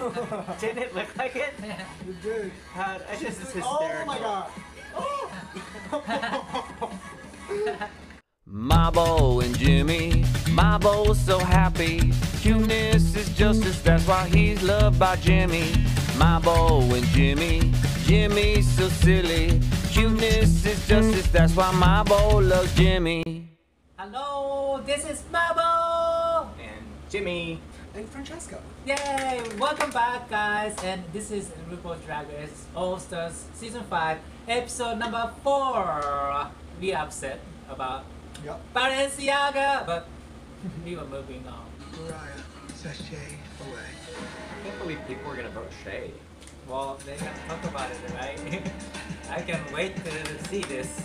Didn't it look like it? You did. This is hysterical. Oh my god. Mabo and Jimmy, Mabo's so happy. Cuteness is justice, that's why he's loved by Jimmy. Mabo and Jimmy, Jimmy's so silly. Cuteness is justice, that's why Mabo loves Jimmy. Hello, this is Mabo And Jimmy. And Francesca. Yay! Welcome back, guys, and this is RuPaul's Drag Race All Stars Season 5, Episode number 4. We are upset about Balenciaga, but we were moving on. Mariah, sashay away. I can't believe people were gonna vote Shay. Well, they can talk about it, right? I can't wait to see this.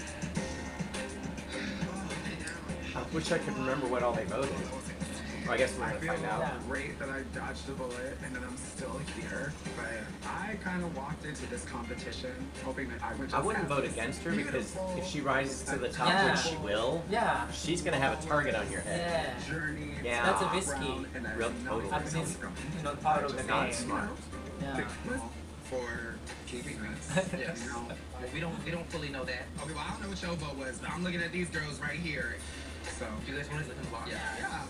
I wish I could remember what all they voted. Well, I guess we're I gonna feel find out. great that I dodged a bullet and that I'm still here, but I kind of walked into this competition hoping that I would just I wouldn't have vote this against her because beautiful if she rises to the top, Yeah. which she will, Yeah, she's gonna have a target on your head. yeah. journey, Yeah. That's a risky. around, and I Real know totally. where I it's mean, it's, from. part of the Not name. smart. Yeah. For keeping us. Yes. You know? Well, we don't fully know that. Okay, well, I don't know what your vote was, but I'm looking at these girls right here. So, Do you guys want to listen? yeah.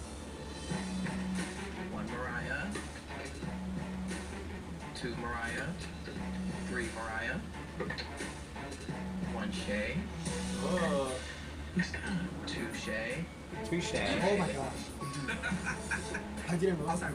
One Mariah. Two Mariah. Three Mariah. One Shay. Oh. Two Shay. Touche. Oh my gosh. I didn't I'm know. sorry,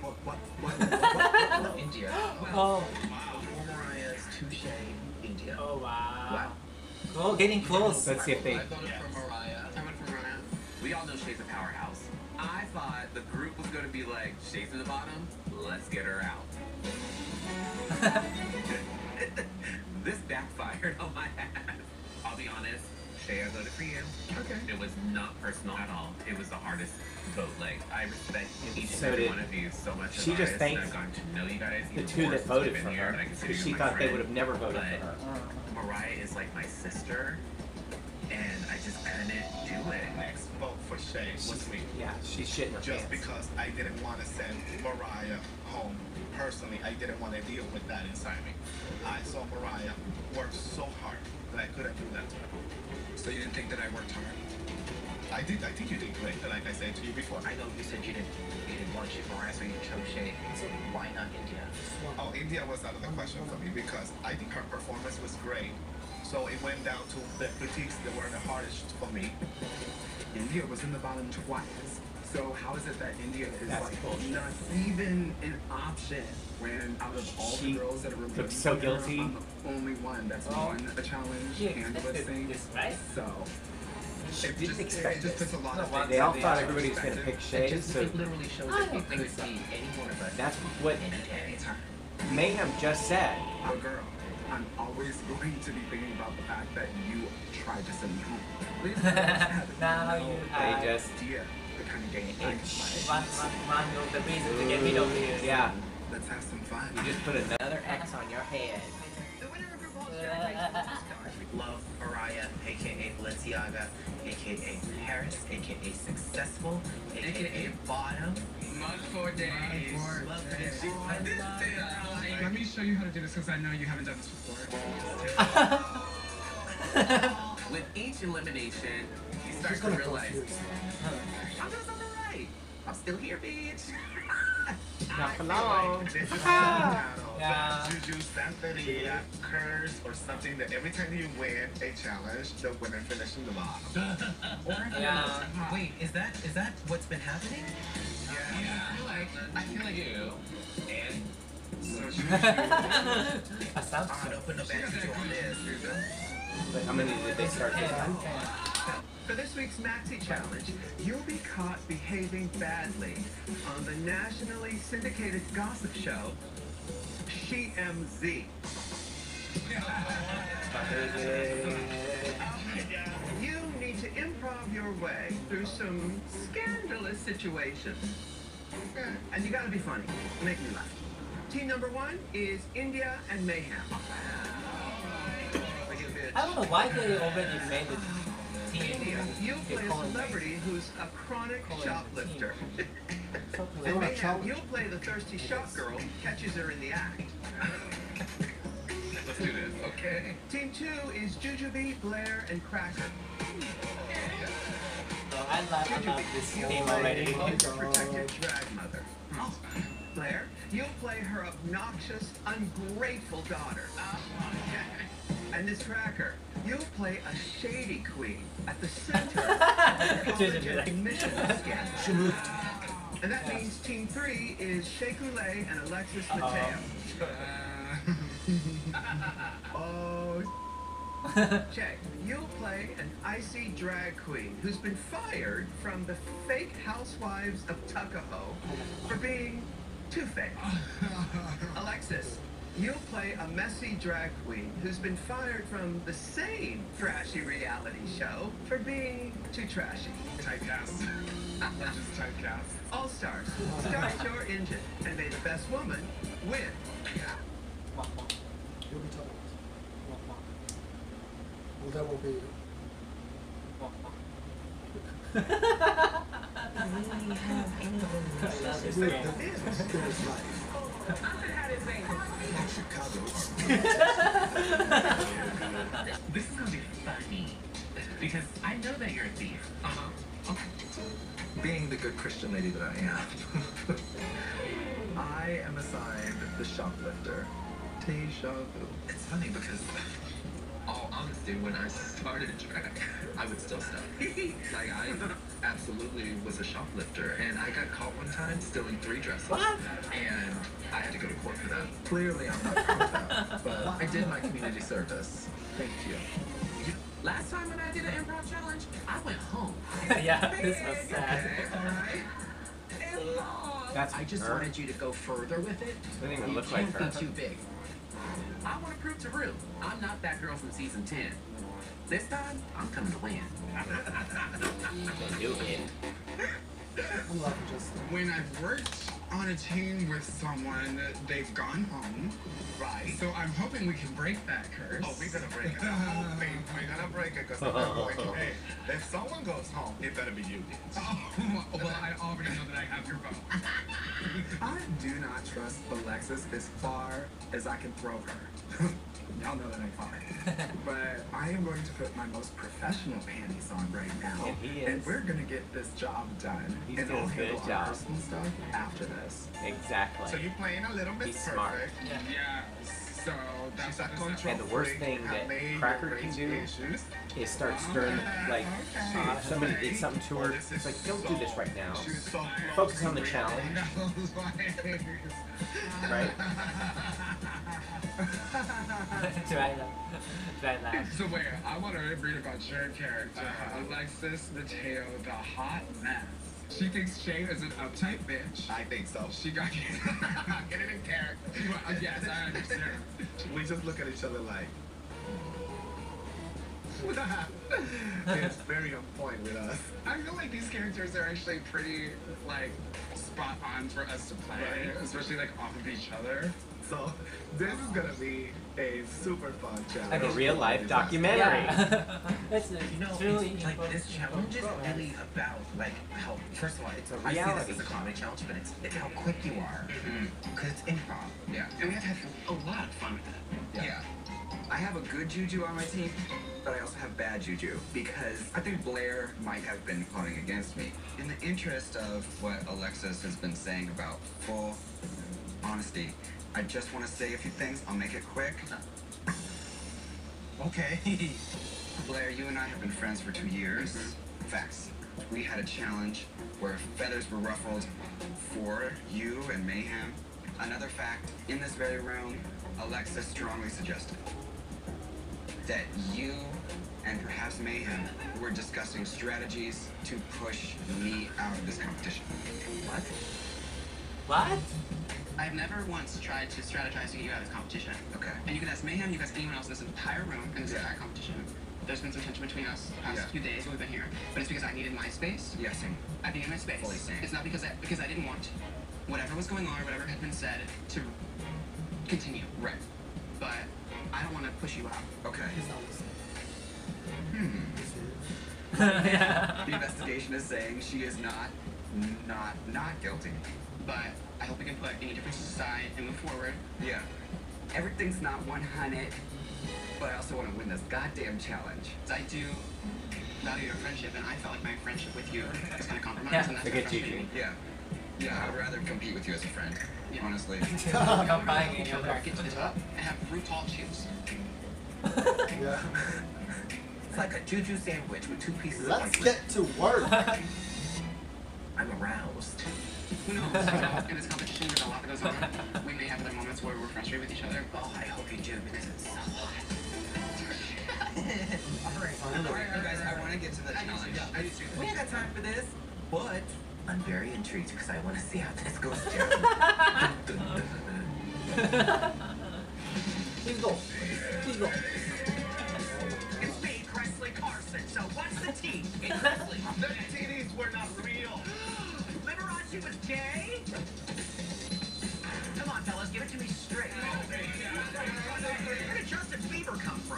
what? India. Oh. Four Mariahs. Two Shay. India. Oh wow. Wow. Oh, getting close. Let's see if they. I voted for Mariah. I went for Mariah. We all know Shay's a powerhouse. I thought the group was going to be like, Shay's in the bottom, let's get her out. This backfired on my ass. I'll be honest, Shay, I voted for you. Okay. It was not personal at all. It was the hardest vote. Like, I respect each So and every did- one of you so much. she as just artists, thanked and I've gotten to know you guys The even two more that since voted we've for been here, her and I consider because she you my thought they friend. would have never voted But for her. Mariah is like my sister, and I just couldn't do it. Next vote for Shay was me. Yeah, she's shitting her Just pants. because I didn't want to send Mariah home. Personally, I didn't want to deal with that inside me. I saw Mariah work so hard that I couldn't do that to her. So you didn't think that I worked hard? I did. I think you did great, like I said to you before. I know you said you didn't want Mariah, so you chose Shay. So why not India? Oh, India was out of the question for me because I think her performance was great. So it went down to the critiques that were the hardest for me. India was in the bottom twice. So how is it that India is That's like bullshit. not even an option when out of all She the girls that are looks so guilty. I'm the only one that's won the challenge She and lip expected sync. this, right? So She it didn't just, expect it just this. puts a lot No, of why- They all They thought are everybody was gonna pick Shay, so It literally shows I that don't it think could so. be any one of us. that's what anytime. Mayhem just said. Oh, girl, I'm always going to be thinking about the fact that you tried to send me home. Please, Now you They just idea the kind of game I can play. one of the reasons to get rid of this. yeah. Let's have some fun. You just put another X on your head. The winner of RuPaul's Drag Race All-Stars. Love Mariah, aka Balenciaga, aka Paris, aka Successful, aka Bottom. Mud for days. Love that. Let me show you how to do this because I know you haven't done this before. With each elimination, you start She's to gonna go realize fierce. I'm doing something right. I'm still here, bitch. Not for long. This is Yeah. Juju Santeria curse or something that every time you win a challenge, the winner finishes in the bottom. Yeah. Wait, is that what's been happening? I feel like you. And So Juju, Assumption. I'm gonna put no back to on this. But how many did they start with? for this week's Maxi Challenge, you'll be caught behaving badly on the nationally syndicated gossip show, SheMZ. You need to improv your way through some scandalous situations. And you gotta be funny. Make me laugh. Team number one is India and Mayhem. I don't know why they already made the team. India, you They play a call it celebrity who's a chronic Call it shoplifter. And Mayhem, you'll play the thirsty shop girl who catches her in the act. Let's do this, okay? Team 2 is Jujubee, Blair, and Cracker. So I love this team already. Protective drag mother. Blair, you'll play her obnoxious, ungrateful daughter. And this Cracker, you'll play a shady queen at the center of the college admission scandal. She moved. And that means Team 3 is Shea Coulee and Alexis Mateo. Oh, Jay, you'll play an icy drag queen who's been fired from the fake housewives of Tuckahoe for being too fake. Alexis, you'll play a messy drag queen who's been fired from the same trashy reality show for being too trashy. Typecast. Just typecast. All stars, start your engine and may the best woman win. You'll be told. Well, that will be. I love this With game. there's life. This is gonna be funny. Because I know that you're a thief. Okay. Being the good Christian lady that I am, I am assigned the shoplifter. Deja vu. It's funny because, all honesty, when I started drag, I would still stuff. Like, I absolutely was a shoplifter, and I got caught one time stealing 3 dresses. What? And I had to go to court for that. Clearly, I'm not good at that, but I did my community service. Thank you. Last time when I did an improv challenge, I went home. Yeah, this was sad. That's I just her. wanted you to go further with it. Doesn't even You look like can't her. be too big. I want to prove to Rue, I'm not that girl from season 10. This time, I'm coming to win. Do it. I'm laughing just. When I've worked on a team with someone, they've gone home. Right. So I'm hoping we can break that curse. Oh, we're gonna break it. I'm hoping we're gonna break it because I'm going, hey, if someone goes home, it better be you, bitch. Oh, well, I already know that I have your vote. I do not trust Alexis as far as I can throw her. Y'all know that ain't fine. But I am going to put my most professional panties on right now. And he And is. we're gonna get this job done. He's and doing I'll a good handle our job. personal stuff after this. Exactly. So you're playing a little Miss He's smart. Perfect. Yeah, so that's She's a what control And the worst freak, thing have that made Cracker your can race do issues. is start stirring, like, if somebody did something to her, it's like, don't do this right now. She's so close Focus to on the real challenge, life. right? Try laugh. So wait, I want to read about your character, Alexis Mateo, the hot mess. She thinks Shay is an uptight bitch. I think so. She got Get it in character. yes, I understand. We just look at each other like. It's very on point with us. I feel like these characters are actually pretty like spot on for us to play, Right. especially like off of each other. So this is gonna be a super fun challenge. Like a real life documentary. Yeah. It's You know, truly it's, like this challenge is really about like how. First of all, It's a I see reality this as a comedy challenge, but it's how quick you are because it's improv. Yeah. And we have to have a lot of fun with it. Yeah. I have a good juju on my team, but I also have bad juju because I think Blair might have been plotting against me. In the interest of what Alexis has been saying about full honesty, I just want to say a few things. I'll make it quick. Okay. Blair, you and I have been friends for 2 years. Facts. We had a challenge where feathers were ruffled for you and Mayhem. Another fact, in this very room, Alexis strongly suggested that you and perhaps Mayhem were discussing strategies to push me out of this competition. What? What? I've never once tried to strategize to get you out of this competition. Okay. And you can ask Mayhem, you can ask anyone else in this entire room in this entire competition. There's been some tension between us the past few days when we've been here, but it's because I needed my space. Yes, same. I needed my space. Fully same. It's not because I didn't want whatever was going on or whatever had been said to continue. Right. But I don't want to push you out. Okay. He's not listening. Yeah. The investigation is saying she is not not guilty. But I hope we can put any differences aside and move forward. Yeah. Everything's not 100, but I also want to win this goddamn challenge. I do value your friendship, and I felt like my friendship with you is going to compromise, Yeah. and that's Forget what you. frustrating me. Yeah. Yeah, I'd rather compete with you as a friend, honestly. Come buying each Get other. to the top and have RuPaul choose. Yeah. It's like a juju sandwich with 2 pieces Let's get to work. I'm aroused. Who knows? You know, in this competition, there's a lot that goes on. We may have other moments where we're frustrated with each other. Oh, I hope you do because it's so hot. Alright, Alright, you guys, I want to get to the challenge. We ain't got time for this, but I'm very intrigued because I want to see how this goes down. Please go. Please go. It's me, Cressley Carson. So what's the tea? Hey, Cressley, the titties were not real. Liberace was gay? Come on, fellas, give it to me straight. Where did Justin Bieber come from?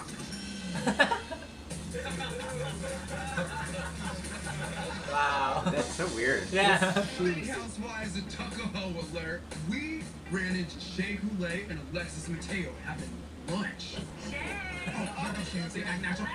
Wow. That's so weird. Yeah. Housewives and Tuckahoe alert. We ran into Shea Coulee and Alexis Mateo having lunch. Shay! Act natural.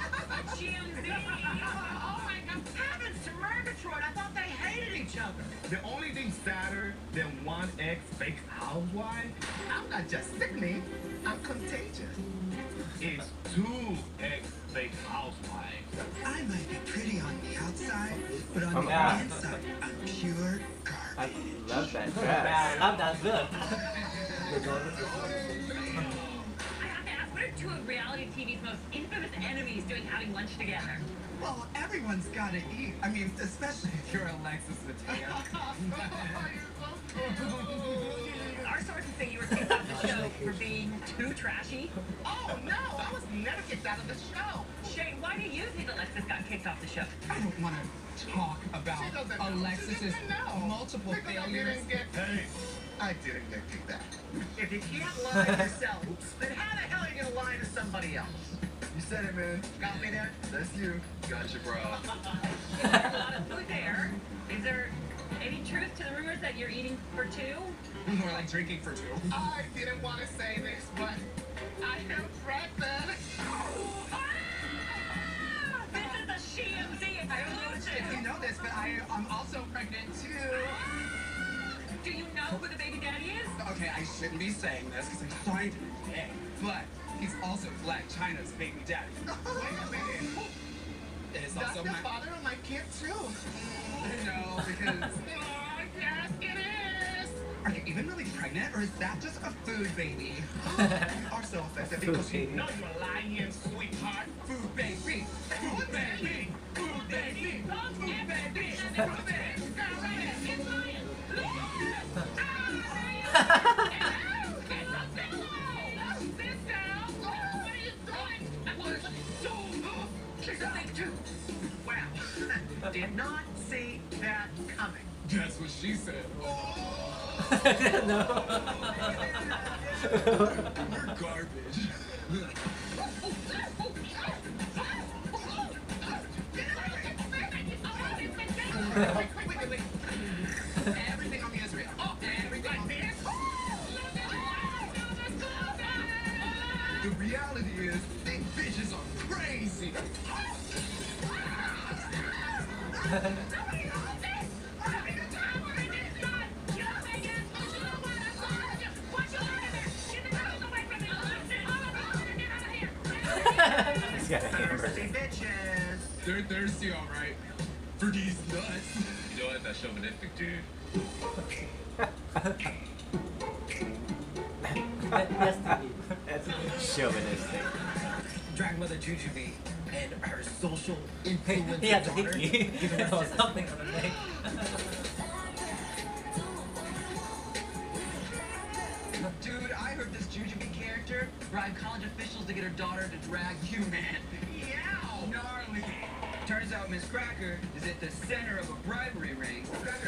Oh my God, heavens to Murgatroyd! I thought they hated each other. The only thing sadder than one ex-fake housewife, I'm not just sickening, I'm contagious. It's 2 ex-fake housewives. I might be pretty on the outside, but on Oh, the yeah. inside, I'm pure I garbage. love that Yeah, dress. I love that look. The garbage is I have to ask, what are 2 of reality TV's most infamous enemies doing having lunch together? Well, everyone's gotta eat. I mean, especially if you're Alexis Mateo. Our sources say you were kicked off the show for being too trashy. Oh no, I was never kicked out of the show. Shay, why do you think Alexis got kicked off the show? I don't want to talk about She doesn't know. Alexis's She doesn't know. multiple Because I failures. didn't get paid. I didn't get kicked out. If you can't lie to yourself, then how the hell are you gonna lie to somebody else? You said it, man. Got me there? That's you. Gotcha, bro. There's a lot of food there. Is there any truth to the rumors that you're eating for 2? More like drinking for 2. I didn't want to say this, but I am pregnant. This is a SheMZ I don't know if you know this, but I'm also pregnant too. Do you know who the baby daddy is? Okay, I shouldn't be saying this because I'm sorry to be gay, but he's also Black China's baby daddy. Wait a minute. It is That's also the my... father of my kid, too. No, because... Oh, yes, it is. Are you even really pregnant, or is that just a food baby? You are so offensive because you know you're lying, sweetheart. Food baby! Food baby! Food baby! Food baby! Food baby! She's a big too. Wow. Did not see that coming. That's what she said. No. You're garbage. Wait. Everything on me is real. Oh, everything on me is The reality is, these bitches are crazy. He's got a hamburger. bitches. They're thirsty, all right. For these nuts. You know what? That's chauvinistic, dude. Yes, indeed. That's chauvinistic. Drag Mother Jujubee and her social influence. He had the hickey. Or something on the neck. Dude, I heard this Jujubee character bribed college officials to get her daughter to drag you, man. Yow. Gnarly. Turns out Miss Cracker is at the center of a bribery ring.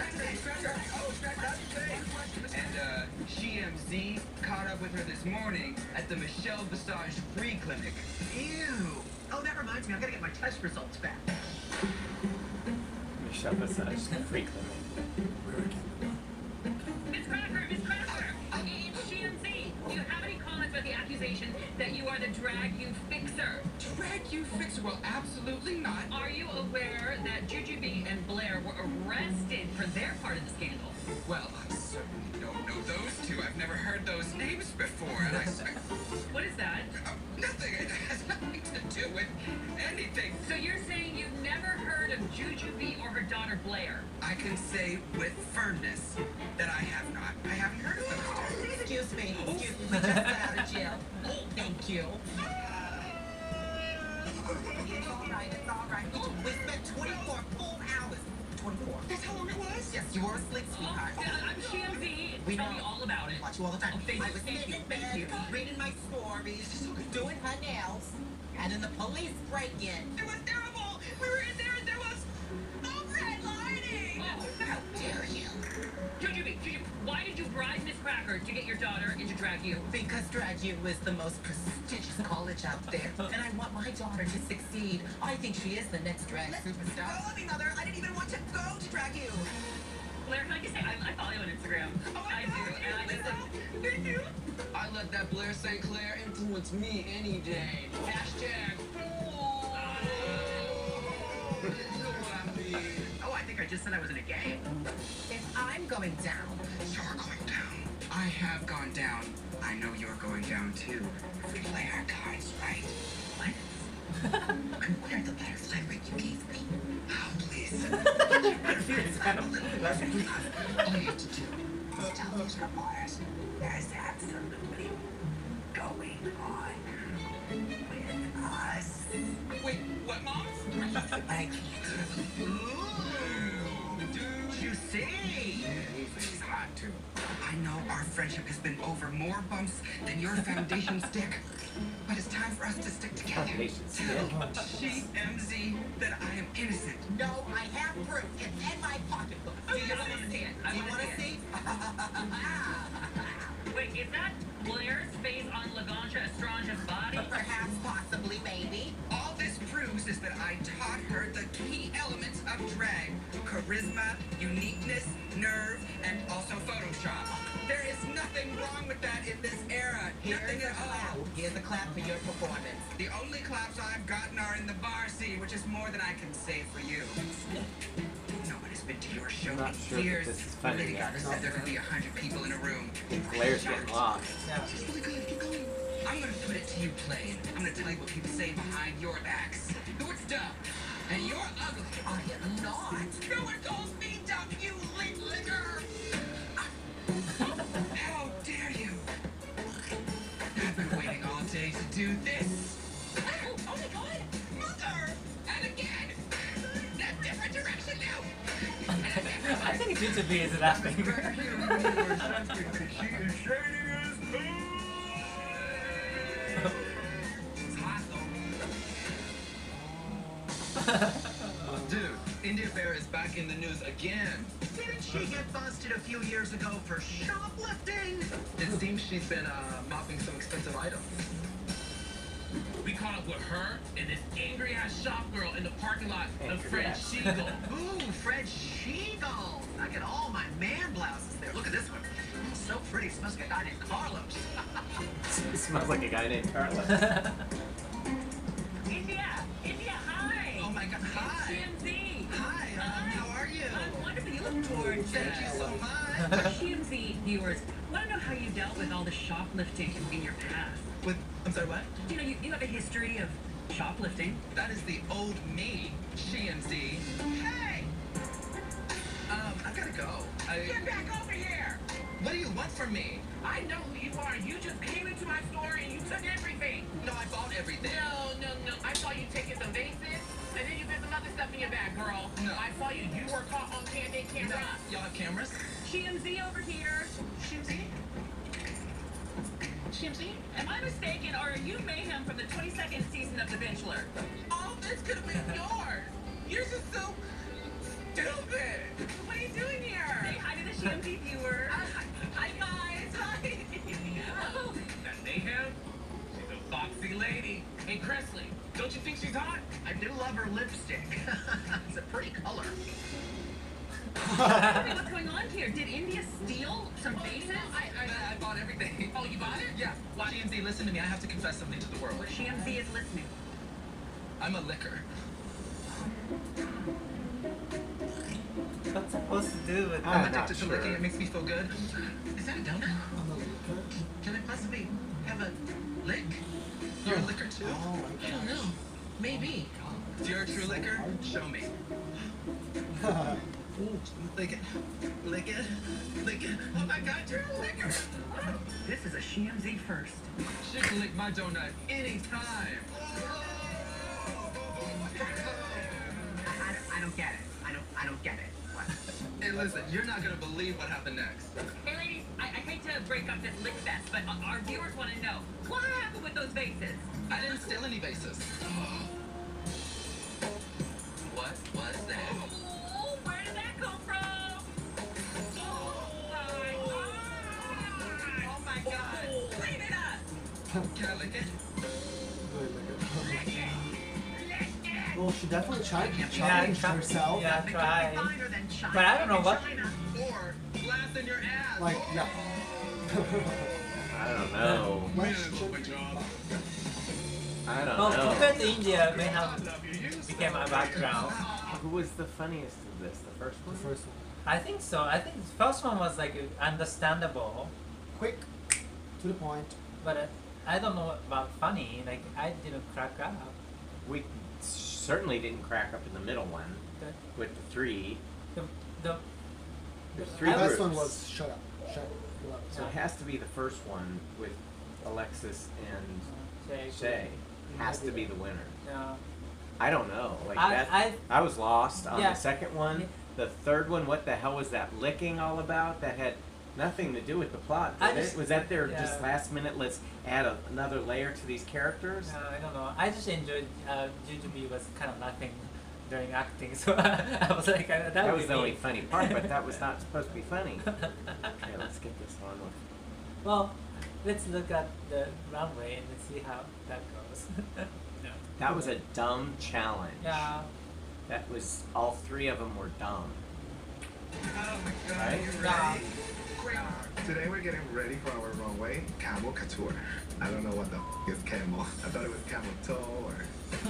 And SheMZ caught up with her this morning at the Michelle Visage Free Clinic. Ew. Oh, that reminds me. I gotta get my test results back. Michelle Visage frequently. Miss Cracker, GMC, do you have any comments about the accusation that you are the drag you fixer? Drag you fixer? Well, absolutely not. Are you aware that Jujubee and Blair were arrested for their part of the scandal? Well, I certainly don't know those two. I've never heard those names before, and What is that? Nothing. It has nothing to do with anything. So you're saying you've never heard of Jujubee or her daughter Blair? I can say with firmness that I have not. I haven't heard of those two. Excuse me. We just got out of jail. Thank you. It's all right. It's all right. We spent 24 full hours. 24. That's how long it was? Yes, you were asleep, sweetheart. I'm GMZ. Tell me all about it. Watch you all the time. Thank I you, was thank sitting you, in thank bed, you. reading my stories, doing her nails, and then the police break in. It was terrible. We were in there and there was red lighting. How dare you? Jujubee, why did you bribe Miss Cracker to get your daughter into Drag U? Because Drag U is the most prestigious college out there, and I want my daughter to succeed. I think she is the next drag superstar. Follow me, Mother. I didn't even want to go to Drag U. Blair, can I just say, I follow you on Instagram. I do, and I listen. Did you? I let that Blair St. Clair influence me any day. Hashtag Oh, I think I just said I was in a game. If I'm going down, You're going down. I have gone down. I know you're going down too. If we play our cards right. what? Where's the butterfly ring you gave me? Oh, please. That's All you have to do is tell these reporters there's absolutely going on with us. Wait, what, Mom? I can't. Do you see? He's hot too. I know our friendship has been over more bumps than your foundation stick, but it's time for us to stick together. Foundation stick. Tell GMZ that I am innocent. No, I have proof. It's in my pocketbook. Do you want to see it? Do you want to see? Wait, is that Blair's face on Laganja Estrange's body? Perhaps, possibly, maybe. All this proves is that I taught her the key elements of drag. Charisma, uniqueness, nerve, and also Photoshop. There is nothing wrong with that in this era. Nothing at all. Here's a clap for your performance. The only claps I've gotten are in the bar scene, which is more than I can say for you. No one has been to your show I'm not in sure that years. this is funny Lady yet. Gaga said there could be 100 people in a room. Blair's getting lost. Keep going. I'm gonna put it to you plain. I'm gonna tell you what people say behind your backs. It's dumb. And you're ugly. I am not. No one calls me dumb, you link licker! How dare you? I've been waiting all day to do this. Oh my god! Mother! And again! That different direction now! I think Jujubee is laughing. She is shading his It's hot though. Dude, India Bear is back in the news again. Didn't she get busted a few years ago for shoplifting? It seems she's been mopping some expensive items. We caught up with her and this angry-ass shop girl in the parking lot of Fred Siegel. Ooh, Fred Siegel. I get all my man blouses there. Look at this one. So pretty. Smells like a guy named Carlos. It smells like a guy named Carlos. India, hi. Oh my god, hi! GMZ. Hi, how are you? I'm wonderful. You look gorgeous. Thank you so much! GMZ viewers, want to know how you dealt with all the shoplifting in your past? I'm sorry, what? You know, you have a history of shoplifting. That is the old me, GMZ. Hey! I gotta go. Get back over here! What do you want from me? I know who you are. You just came into my store and you took everything. No, I bought everything. No. I saw you taking some vases, and then you put some other stuff in your bag, girl. No. I saw you. You were caught on candid camera. No. Y'all have cameras? GMZ over here. GMZ? Am I mistaken, or are you Mayhem from the 22nd season of The Bachelor? All this could have been yours. You're just so stupid. What are you doing here? Say hi to the GMZ viewers. Hi, guys. Hi. That Mayhem? She's a foxy lady. Hey, Cressley, don't you think she's hot? I do love her lipstick. It's a pretty color. Tell me what's going on here. Did India steal some vases? I bought everything. Oh, you bought it? Yeah. GMZ, listen to me. I have to confess something to the world. Well, GMZ is listening. I'm a licker. What's supposed to do with I'm that? addicted to licking. It makes me feel good. Is that a donut? Can it possibly have a lick? You're a licker too? I don't know. Maybe. If you're a true licker, show me. Lick it. Lick it. Lick it. Oh my god, you're a licker. This is a GMZ first. She can lick my donut anytime. I don't get it. I don't get it. What? Hey, listen, you're not gonna believe what happened next. Hey, ladies, I hate to break up this lick fest, but our viewers want to know what happened with those vases. I didn't steal any vases. What was that? Oh, where did that come from? Oh my god! Clean it up. Can I lick it? Well, she definitely challenged try- herself. Yeah, try. Finer than China. But I don't know what. Or blast in your ass. Like, yeah. I don't know. I don't Well, know. compared to India, may have became a background. Who was the funniest of this? The first one? The first one. I think so. I think the first one was like understandable, Quick, to the point. but I don't know about funny. Like I didn't crack up. We certainly didn't crack up in the middle one The with the three. the There's The three best groups. one was Shut Up. Shut Up. So it has to be the first one with Alexis and Shay. Shay. Has to be the winner. No. I don't know. Like I- that. I was lost on Yeah. the second one. Yeah. The third one, what the hell was that licking all about? That had nothing to do with the plot. I Did it? just- Was that their yeah. just last minute? Let's add another layer to these characters. No, I don't know. I just enjoyed Jujubee was kind of nothing during acting, so I was like, that That would was be the only me. funny part, but that was not supposed to be funny. Okay, let's get this on with. Well, let's look at the runway and let's see how that goes. No. That was a dumb challenge. Yeah. That was, all three of them were dumb. Oh my god, Right? you Yeah. ready? Great. Today we're getting ready for our runway, Camel Couture. I don't know what the is camel. I thought it was camel toe or...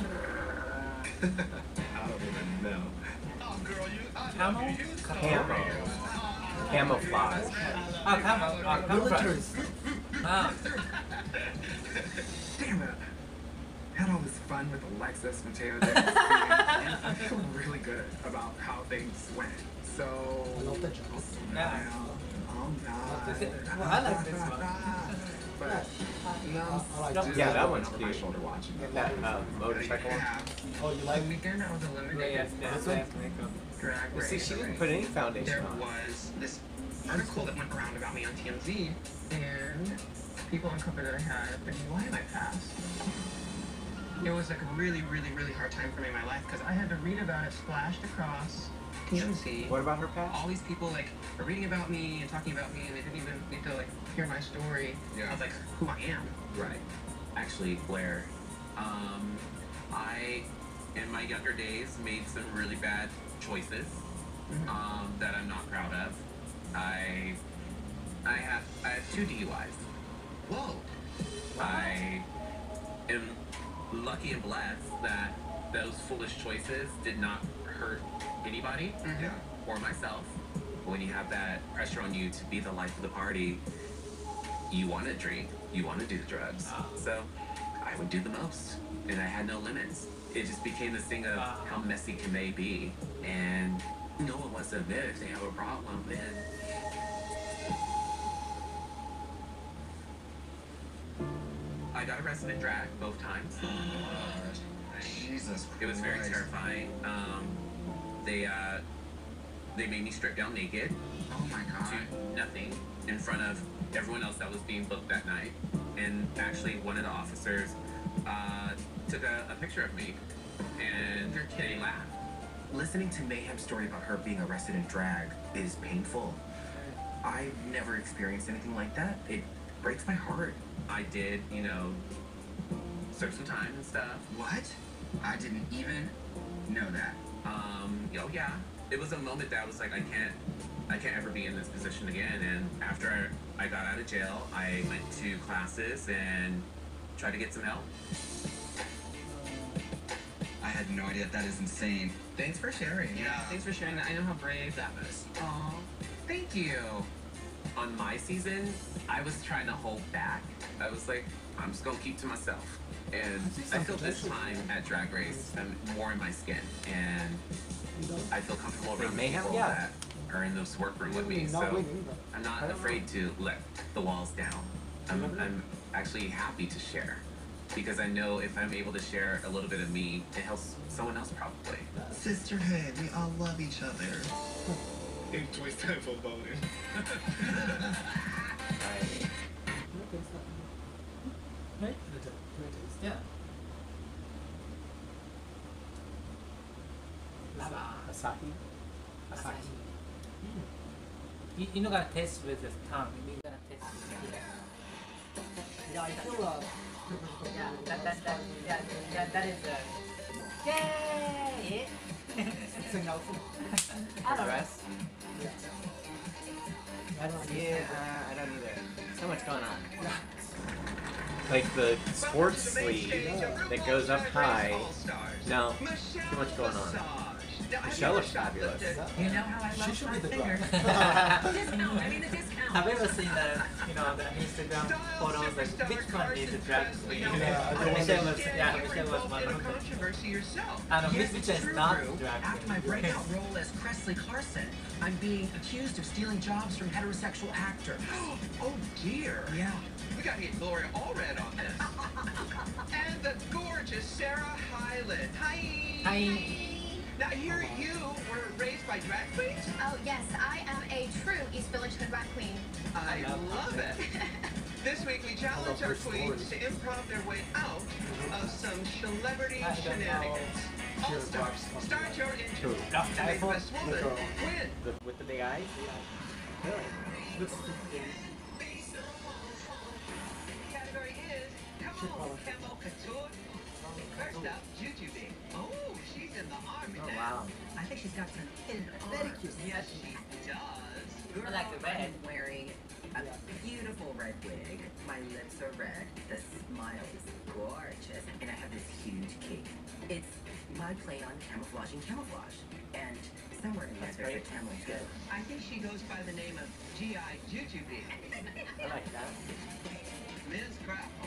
I don't even know. Oh, girl, Camel? Camo. Camouflage. Oh, camel. Oh, camouflage. Ah. Damn it. Had all this fun with Alexis, Mateo, and I feel really good about how things went. So... I love the jokes. Yeah. Well, Well, I like this one. But, no, I like this. Yeah, that one's over my cute. shoulder watching. That motorcycle one. Oh, you like The weekend I was Yeah, eliminated yes, yes, This one? yes, makeup. drag Well, see, race. she didn't put any foundation There on. was this article that went around about me on TMZ, and people uncovered that I had a DUI in my past. It was like a really, really, really hard time for me in my life because I had to read about it splashed across TMZ. What about her past? All these people like are reading about me and talking about me, and they didn't even need to like hear my story Yeah. of like who I am. Right. Actually, Blair, I, in my younger days, made some really bad choices that I'm not proud of. I have 2 DUIs. Whoa. I am lucky and blessed that those foolish choices did not hurt anybody Yeah. or myself. When you have that pressure on you to be the life of the party, you want to drink, you want to do the drugs. So I would do the most, and I had no limits. It just became this thing of how messy can they be, and no one wants to admit if they have a problem. And I got arrested in drag both times. Jesus It was very Christ. terrifying. They made me strip down naked Oh my god. to nothing in front of everyone else that was being booked that night. And actually, one of the officers took a picture of me, and they laughed. Listening to Mayhem's story about her being arrested in drag is painful. I've never experienced anything like that. It breaks my heart. I did, serve some time and stuff. What? I didn't even know that. Oh yeah. it was a moment that I was like, I can't ever be in this position again. And after I got out of jail, I went to classes and tried to get some help. I had no idea. That is insane. Thanks for sharing. Yeah. Thanks for sharing that. I know how brave that was. Oh, thank you. On my season, I was trying to hold back. I was like, I'm just gonna keep to myself. And I feel this time at Drag Race, I'm more in my skin. And I feel comfortable around Mayhem, people yeah. that are in this workroom with me. So I'm not afraid to let the walls down. I'm actually happy to share. Because I know if I'm able to share a little bit of me, it helps someone else probably. Sisterhood, we all love each other. Enjoy time for voting. Right? Yeah. Asahi. Asahi. You're not gonna taste with the tongue. You're gonna taste with the Yeah, I feel that is yay! Sing out. I don't know. Dress? I don't know. Yeah, I don't either. So much going on. Like the sports sleeve that goes up high. No, too much going on. Michelle looks fabulous. You know how I love She should my be the fingers. drug. Discount, I mean the discount. Have you ever seen the the Instagram photos like which one is the drag queen? Michelle was one of them. Controversy yourself. And which is not True. drag After my queen. breakout role as Cressley Carson, I'm being accused of stealing jobs from heterosexual actors. Oh dear. Yeah. We gotta get Gloria Allred on this. And the gorgeous Sarah Hyland. Hi. Hi. Now here you were raised by drag queens? Oh yes, I am a true East Village drag queen. I love it. This week we challenge our queens to improv their way out of some celebrity shenanigans. All stars, start your intro. And make the best woman win. With the big eyes? Really? Category is Camo Couture. First up, Jujubee. Oh, she's in the army Oh, now. wow. I think she's got some hidden Very arms. cute. Yes, she does. I like the red. I'm wearing a beautiful red wig. My lips are red. The smile is gorgeous. And I have this huge cape. It's my play on camouflaging camouflage. And somewhere in my favorite camel too. I think she goes by the name of G.I. Jujubee. I like that. Ms. Grapple.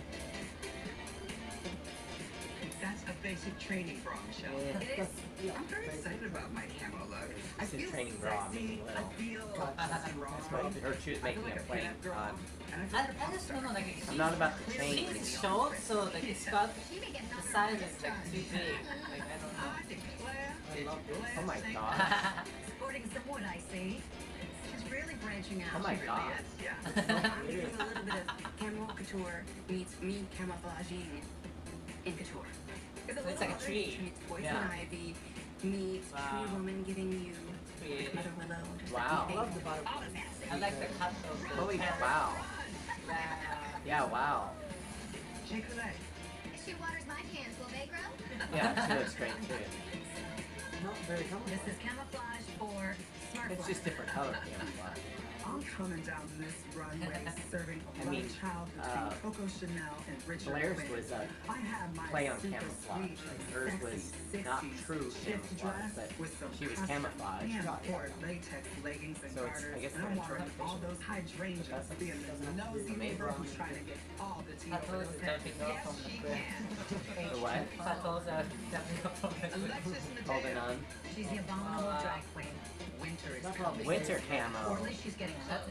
That's a basic training bra, Michelle. It is. I'm very excited about my camo look. I This is feel training bra, sexy. meaning little. I feel That's what her she was making a point on. I just don't know, like I'm not about to change. she's short, so like it's got the size is like too big. Like I don't know. I love this. Oh my god. Sporting some wood, I see. She's really branching out. Oh my She really god. is, yeah. I'm doing a little bit of camo couture meets me camouflaging in couture. It's like a tree. Meets poison Yeah. ivy, meets Wow. tree woman giving you Tree. mother willow. Just Wow. like I love the bottom. I like the cut of the Holy pants. wow. Yeah. Yeah, wow. Shake a leg. She waters my hands, will they grow? Yeah, she looks great too. Not very common. This is camouflage for smart It's just different color camouflage. I'm coming down this runway serving a I mean, love child between Coco Chanel and Richard Blair's Quinn. was a I have my play on super camouflage. sweet, And hers sexy, was not 60s true shift camouflage, dress but with some she was custom camouflage. hand-poured latex leggings and So it's- garters. I guess and I'm they're watering all those hydrangeas, being the nosy neighbor who's trying to get all the tea over Tattles those is jumping heads. off from the cliff. The what? Tattles are jumping off from the cliff. Alexis Holding Mateo. on. She's the abominable drag queen. Winter is coming. Winter Or at camo. least she's getting close.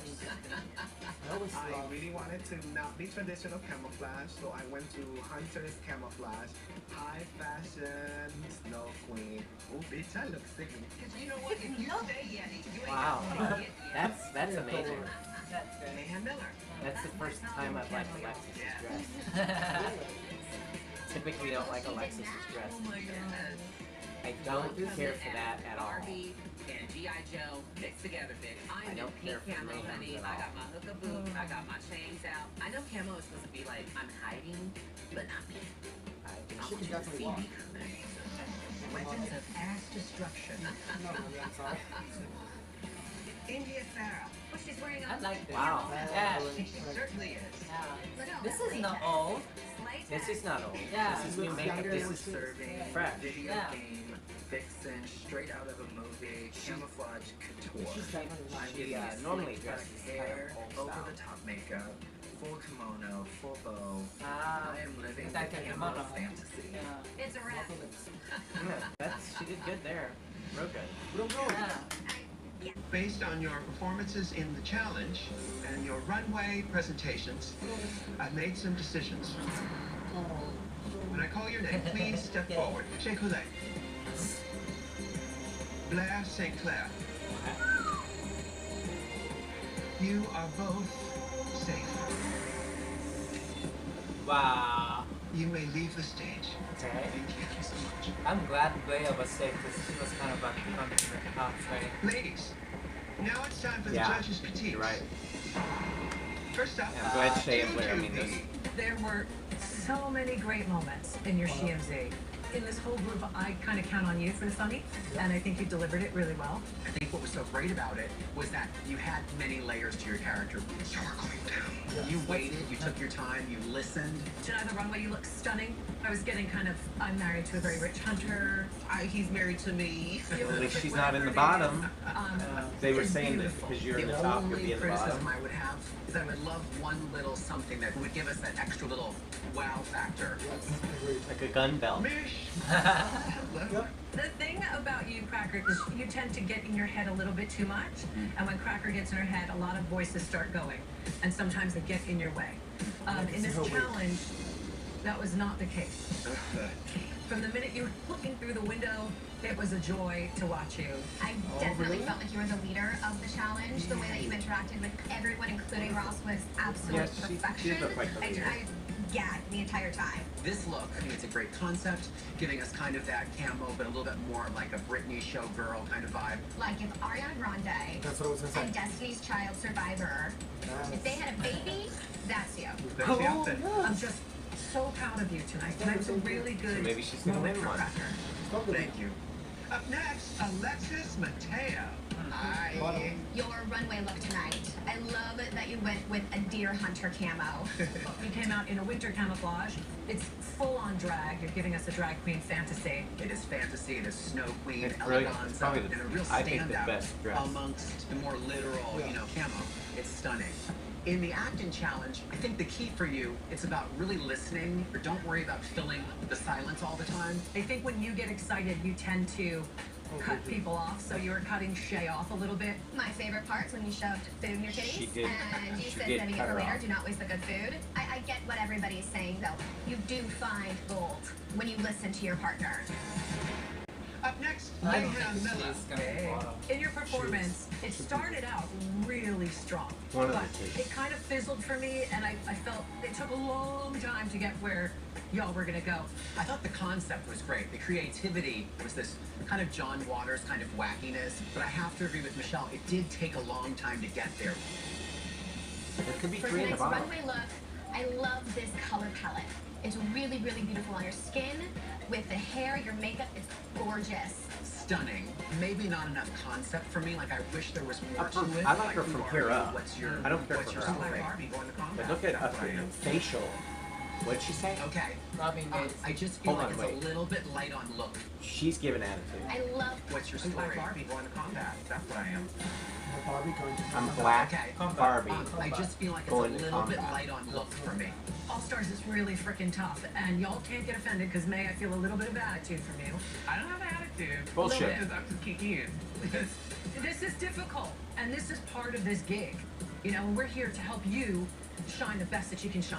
I always I love. really wanted to not be traditional camouflage, so I went to Hunter's Camouflage. High fashion, Snow Queen. Oh, bitch, I look sick. Because you know what? If you stay Yeti, you ain't Wow. got to That's amazing. That's good. Mayhem Miller. That's the first time I've liked Alexis's dress. Typically don't like Alexis's dress. Oh my god. I don't care for that at all. Barbie and G.I. Joe mixed together, bitch. I I'm in don't care pink for camo, mayhem honey. at I all. got my hookah boots. I got my chains out. I know camo is supposed to be like I'm hiding, but not me. I She want can you to definitely see walk. me. weapons of mass destruction. No, I'm sorry. India Farah. What she's wearing I on. like this. Wow. Yeah. She certainly is. This is not old. This is not old. Yeah. This is new makeup. This is serving fresh. video Yeah. game, vixen, straight out of a movie, camouflage couture. I'm giving Yeah, you normally sleek back dresses kind hair, of old style. over the top makeup, full kimono, full bow. Ah, I am living it's like the a camo kimono. fantasy. Yeah. It's a wrap. Yeah, she did good there. Real good. Yeah. Based on your performances in the challenge and your runway presentations, I've made some decisions. When I call your name, please step forward. Shea Coulee. Blair St. Clair. You are both safe. Wow. You may leave the stage. Okay. Thank you so much. I'm glad Leia was safe because she was kind of under the Ladies, now it's time for the Yeah, judges' critiques. you're right. First up, Yeah, I'm glad Shea and Blair, I mean, those. There were so many great moments in your SheMZ. In this whole group, I kind of count on you for the funny, and I think you delivered it really well. I think what was so great about it was that you had many layers to your character. You were going down. You waited, you took your time, you listened. Tonight on the runway, you look stunning. I was getting kind of, I'm married to a very rich hunter. He's married to me. At least she's not in the bottom. They were It's saying that beautiful. because you're in the top, you'll be in the only bottom. criticism I would have is I would love one little something that would give us that extra little wow factor. Like a gun belt. The thing about you, Cracker, is you tend to get in your head a little bit too much. And when Cracker gets in her head, a lot of voices start going. And sometimes they get in your way. In this challenge, that was not the case. From the minute you were looking through the window, it was a joy to watch you. I definitely felt like you were the leader of the challenge. The way that you interacted with everyone, including Ross, was absolute Yes, she perfection. did look like the leader. I gagged the entire time. This look, I think it's a great concept, giving us kind of that camo, but a little bit more like a Britney showgirl kind of vibe. Like if Ariana Grande That's what I was gonna say. and Destiny's Child Survivor, if they had a baby, that's you. There's the outfit. I'm just so proud of you tonight. Tonight's a really good So maybe she's gonna moment win for one. Cracker. Thank you. Up next, Alexis Mateo. Hi. Your runway look tonight. I love it that you went with a deer hunter camo. You came out in a winter camouflage. It's full on drag. You're giving us a drag queen fantasy. It is fantasy, it is snow queen, It's really- elegance, probably and the- a real I think the standout best dress. amongst the more literal, camo. It's stunning. In the acting challenge, I think the key for you, it's about really listening. Or don't worry about filling the silence all the time. I think when you get excited, you tend to cut people off. So you were cutting Shea off a little bit. My favorite part's when you shoved food in your She titties did- and you she said did saving it cut for her later. off. Do not waste the good food. I get what everybody's saying though. You do find gold when you listen to your partner. Up next, I don't Mayhem think Miller. she's gonna be bottom. In your performance, it started out really strong. One of but the two. it kind of fizzled for me, and I felt it took a long time to get where y'all were gonna go. I thought the concept was great. The creativity was this kind of John Waters kind of wackiness. But I have to agree with Michelle, it did take a long time to get there. There could be For three in the tonight's bottom. runway look, I love this color palette. It's really, really beautiful on your skin. With the hair, your makeup, it's gorgeous. Stunning. Maybe not enough concept for me. Like I wish there was more to it. I like her who from are here you? up. What's your I don't care what's for your her story? outfit. Going to combat. But look at That's what I am. facial. What'd she say? Okay. Robbie made I just feel Hold like on, it's wait. a little bit light on look. She's giving attitude. I love What's your story? Barbie going to combat. That's what I am. Barbie going to I'm black Okay. Barbie. I just feel like it's Going a to little bit combat. light on look for me. All Stars is really freaking tough, and y'all can't get offended because May, I feel a little bit of attitude from you. I don't have an attitude. Bullshit. Because I'm just kicking in. This is difficult, and this is part of this gig. You know, we're here to help you shine the best that you can shine.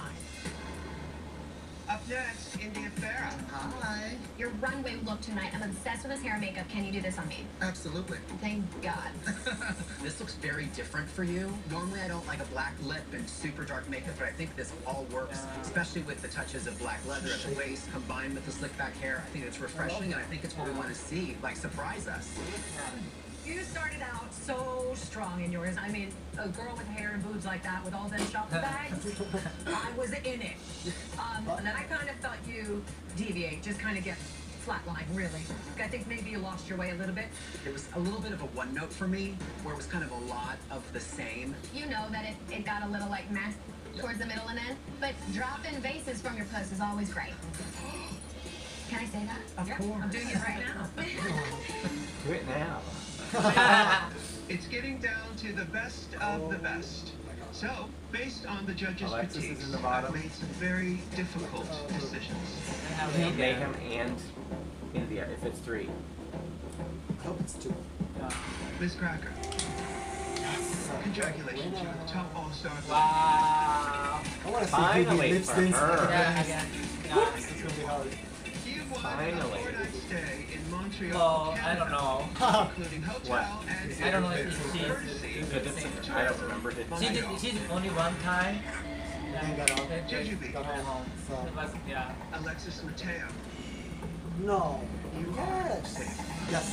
Up next, India Farah. Hi. your runway look tonight. I'm obsessed with this hair and makeup. Can you do this on me? Absolutely. Thank God. This looks very different for you. Normally I don't like a black lip and super dark makeup, but I think this all works, especially with the touches of black leather at the waist combined with the slick back hair. I think it's refreshing, and I think it's what we want to see, like surprise us. You started out so strong in yours. I mean, a girl with hair and boobs like that with all them shopping bags, I was in it. And then I kind of felt you deviate, just kind of get flatline, really. I think maybe you lost your way a little bit. It was a little bit of a one note for me, where it was kind of a lot of the same. You know that it got a little like meh towards the middle and end, but dropping bases from your puss is always great. Can I say that? Of course. I'm doing it right now. Do it now. It's getting down to the best of the best. So, based on the judges' Alexis critiques, is in the I've bottom. made some very difficult decisions. Mayhem and India, if it's 3. I hope it's 2. Miss Cracker. Congratulations, you're the top all-star. Wow. I want to see Finally lip for syncs. her. Yeah, again. This is going to be hard. You've won a Finally. 4-night stay in Montreal, Oh, I Canada, don't know. including hotel What? and I don't know if she's I don't remember it. she's only one time. Then got out. Jujubee. Got home. So. It was, yeah. Alexis Mateo. No. You are Yes. safe. Yes.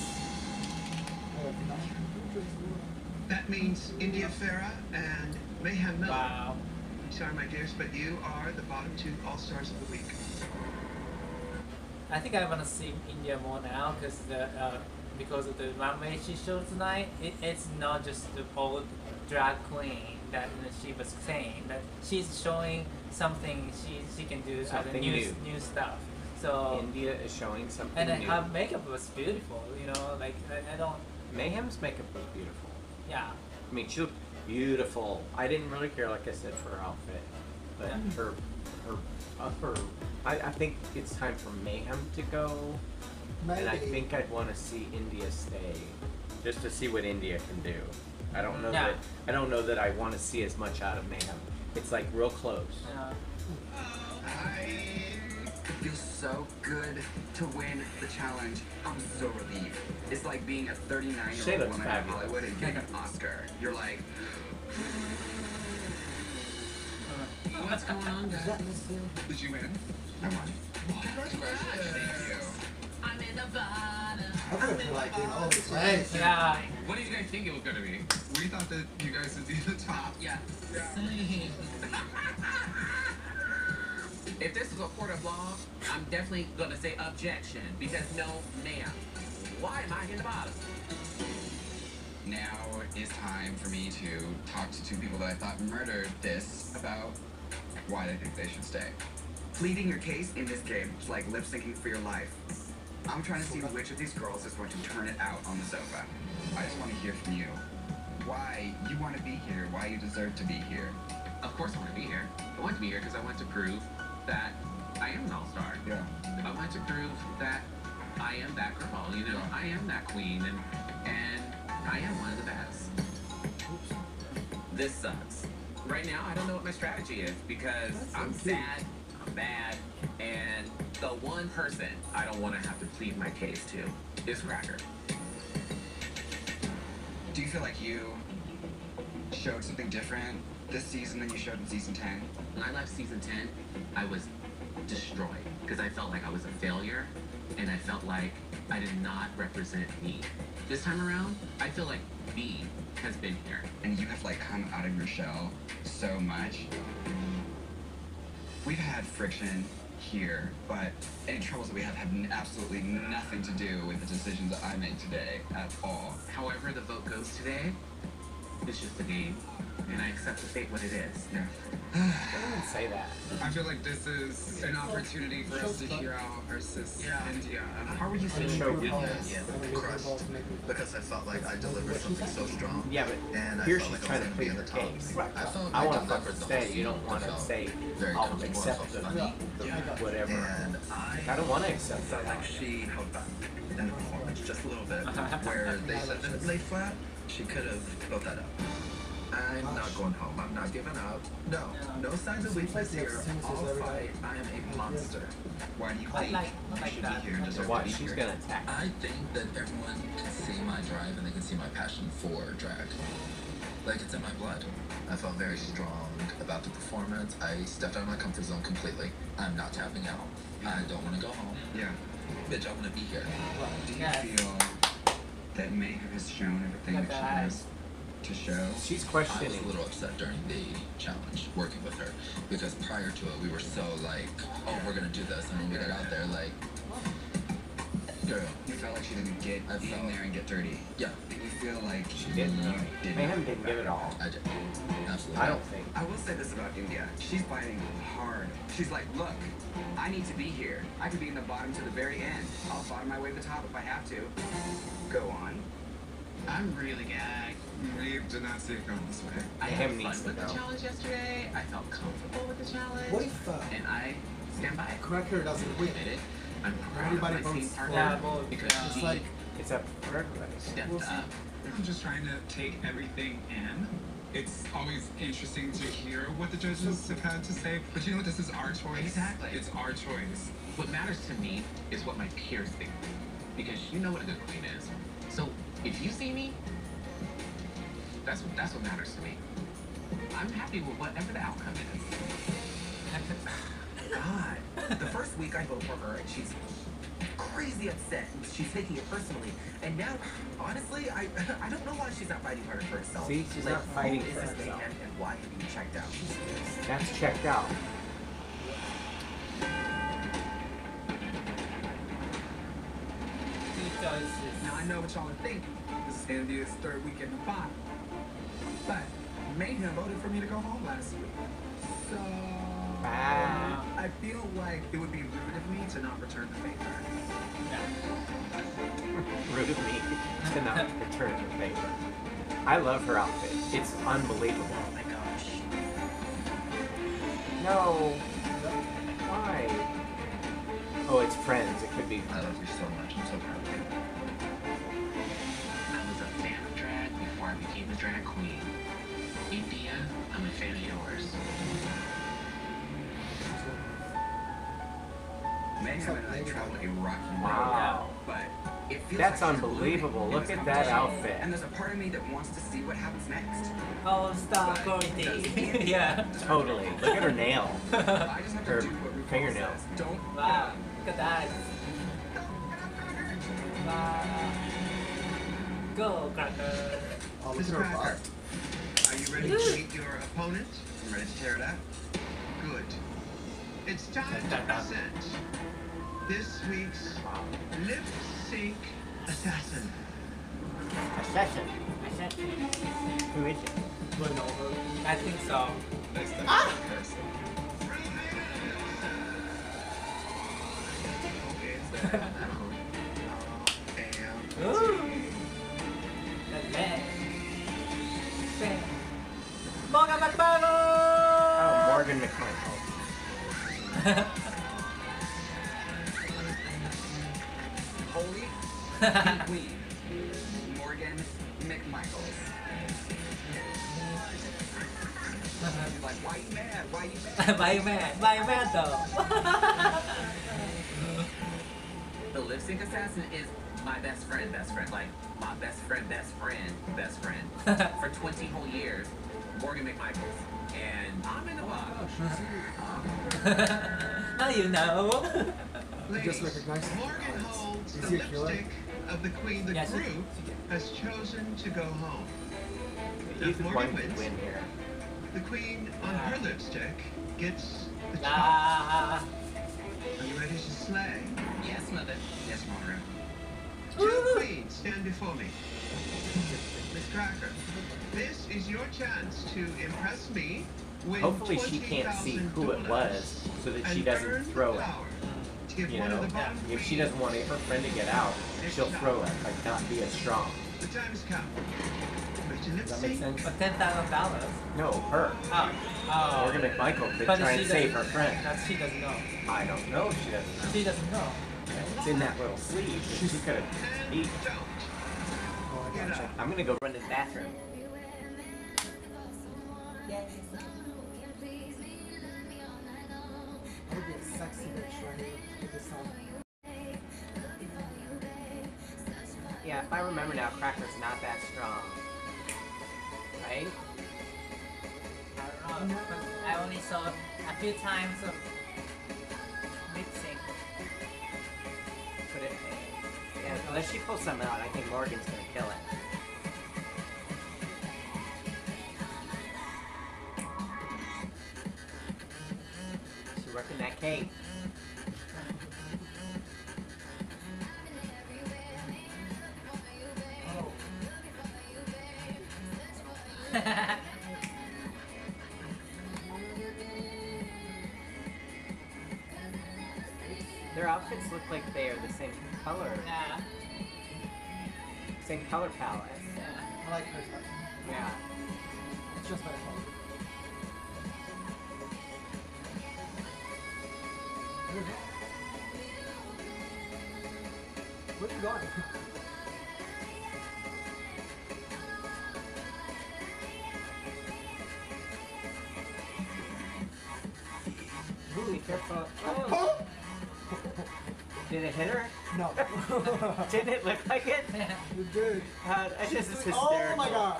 That means India Farah and Mayhem Miller. Wow. Sorry, my dears, but you are the bottom 2 all-stars of the week. I think I want to see India more now because of the runway she showed tonight. It's not just the old drag queen that she was saying. That she's showing something she can do, Something new stuff. So India is showing something and then new. her makeup was beautiful. You know, like I don't. Mayhem's makeup was beautiful. Yeah. I mean, she looked beautiful. I didn't really care, like I said, for her outfit, but her upper. I think it's time for Mayhem to go, and I think I'd want to see India stay, just to see what India can do. I don't know that. I don't know that I want to see as much out of Mayhem. It's like real close. It feels so good to win the challenge. I'm so relieved. It's like being a 39-year-old woman in Hollywood and getting an Oscar. You're like, What's going on, guys? did you win? I won. I'm in the bottom. I feel like in all the place. Yeah. What did you guys think it was gonna be? We thought that you guys would be the top. Yeah. If this is a court of law, I'm definitely gonna say objection because no, ma'am. Why am I in the bottom? Now is time for me to talk to 2 people that I thought murdered this about why they think they should stay. Pleading your case in this game is like lip syncing for your life. I'm trying to see which of these girls is going to turn it out on the sofa. I just want to hear from you. Why you want to be here, why you deserve to be here. Of course I want to be here. I want to be here because I want to prove that I am an all-star. Yeah. I want to prove that I am that girl, you know, I am that queen, and I am one of the best. This sucks. Right now, I don't know what my strategy is because I'm sad, I'm bad, and the one person I don't want to have to plead my case to is Cracker. Do you feel like you showed something different this season than you showed in season 10? When I left season 10, I was destroyed because I felt like I was a failure and I felt like I did not represent me. This time around, I feel like B has been here. And you have like come out of your shell so much. We've had friction here, but any troubles that we have absolutely nothing to do with the decisions that I made today at all. However the vote goes today, it's just a game, and I accept the fate what it is. Yeah. I wouldn't say that. I feel like this is an opportunity for us to hear out our sis India. How were you feeling? Crushed. Because I felt like I delivered something so strong. Yeah, but and here I felt she's like trying I to was going plead to be her in the top. case. I felt I like want to fuck delivered her the stay. whole You don't season. want I to felt say, very I'll comfortable. accept I the, felt funny. whatever. And I don't want to accept that. like she held back in the performance just a little bit. Where they said that it laid flat, she could have built that up. I'm not going home. I'm not giving up. No signs of weakness here. I'll fight. I am a monster. Why do you I think like you should that. be here? So watch, she's gonna attack. I think that everyone can see my drive and they can see my passion for drag. Like it's in my blood. I felt very strong about the performance. I stepped out of my comfort zone completely. I'm not tapping out. I don't want to go home. Yeah. Bitch, I want to be here. Do you feel that Mayhem has shown everything that she has to show? She's I questioning. was a little upset during the challenge working with her because prior to it we were so like, oh, we're gonna do this, and when we got out there, like, Yeah. You felt like she didn't get in there and get dirty. Yeah. And you feel like She didn't. Mayhem didn't give it all. I did. Absolutely. I don't think. I will say this about India. She's fighting hard. She's like, look, I need to be here. I could be in the bottom to the very end. I'll bottom my way to the top if I have to. Go on. I'm really gagged. Reeve did not see it going this way. I Mayhem had fun needs to with the go. challenge yesterday. I felt comfortable with the challenge. What if and I stand by it. Cracker doesn't win? Admit it. I'm proud Everybody of my team votes partner for because it's he like It's up for everybody. stepped We'll see. up. I'm just trying to take everything in. It's always interesting to hear what the judges have had to say, but you know what? This is our choice. Exactly. It's our choice. What matters to me is what my peers think, because you know what a good queen is. So if you see me, that's what matters to me. I'm happy with whatever the outcome is. God. The first week I vote for her and she's crazy upset. She's taking it personally. And now, honestly, I don't know why she's not fighting harder for herself. See, she's Like, not fighting who for is this herself. man and why have you checked out? That's checked out. Now I know what y'all are thinking. This is India's third week in the bottom. But Mayhem voted for me to go home last week. So I feel like it would be rude of me to not return the favor. Rude of me to not return the favor. I love her outfit. It's unbelievable. Oh my gosh. No. Why? Oh, it's friends. It could be. I love you so much. I'm so proud of you. I was a fan of drag before I became a drag queen. India, I'm a fan of yours. Mayhem and I traveled a rocky road. Wow. But it feels That's like she's unbelievable. blooming in Look this at that competition. outfit. And there's a part of me that wants to see what happens next. All star quality. Yeah. Totally. Look at her nail. I just have to Her do what RuPaul fingernail. says. Don't Wow. Look at that. Wow. Go, Cracker. oh, look Miss at her Cracker, butt. are you ready to meet your opponent? I'm ready to tear it up. Good. It's time to present this week's lip sync assassin. Assassin. Assassin. Who is it? Lenovo. I think so. That's definitely a person. Ooh. The leg. Bam. Morgan McFarlane! Oh, Morgan McMichael. Holy Queen. Morgan McMichaels. You're like, why you mad? Why you mad? Why you mad? Why you mad though? The lip sync assassin is my best friend, like my best friend, for 20 whole years, Morgan McMichaels. And I'm in the box. How you know? You just recognize him. Morgan holds Is the he a killer? lipstick of the queen. The Yes, group has chosen to go home. He's If the Morgan one to wins, win here. the queen on her lipstick gets the choice. Ah. Are you ready to slay? Yes, mother. Yes, Monroe. Two queens stand before me. Miss Cracker, this is your chance to impress me. Win Hopefully she can't see who it was, so that she and doesn't earn throw it. power to give You one know, of the bottom if she queens doesn't want her friend to get out, she'll throw it, like not be as strong. the time has come. Ready to lip Does that make sync? sense? But $10,000. No, her. Oh. Oh. Morgan McMichael could But try she and save her doesn't- friend. She doesn't know. I don't know if she doesn't know. She doesn't know. It's in that little sleeve. She could have eaten. Oh, I gotcha. I'm gonna go run to the bathroom. That would be a sexy bitch right here with this song. Yeah, if I remember now, Cracker's not that strong. Right? I don't know. I only saw a few times of lip sync. But yeah, unless she pulls something out, I think Morgan's gonna kill it. She's working that cake. Their outfits look like they are the same color. Yeah. Same color palette. Yeah. I like her stuff. Yeah. It's just my fault. Where are you going? Ooh, be careful. Oh. Did it hit her? No. Didn't it look like it? You did. This is hysterical. Oh my god.